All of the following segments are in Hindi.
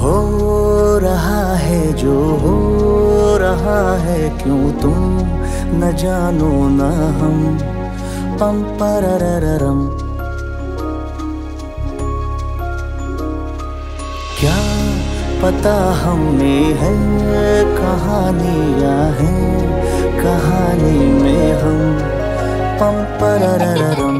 हो रहा है जो हो रहा है, क्यों तुम न जानो न हम। पम पररररम। क्या पता हमें है कहानियां हैं, कहानी में हम। पम पररररम।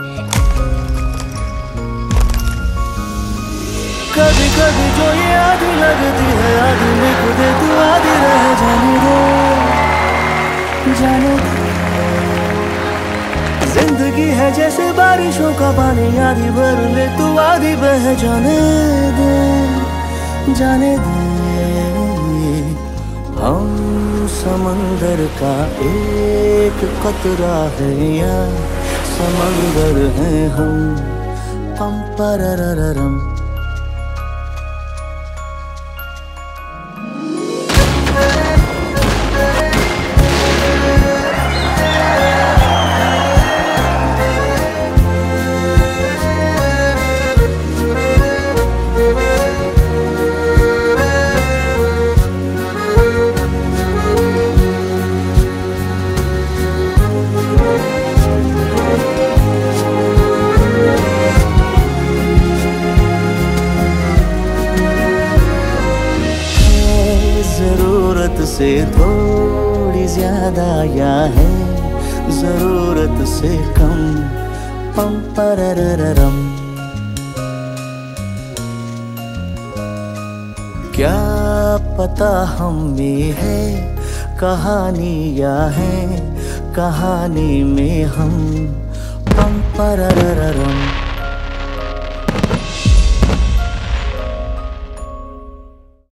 कभी कभी जो ये आधी लगती है, आधी में खुदे तू आधी रह जाने दे, जाने दे। जिंदगी है जैसे बारिशों का पानी, आधी भर ले तू आधी बह जाने दे, जाने दे। हम समंदर का एक कतरा है या समंदर है हम। पम पररररम। जरूरत से थोड़ी ज्यादा या है जरूरत से कम। पम पररररम। क्या पता हम में है कहानियां हैं, कहानी में हम। पम पररररम।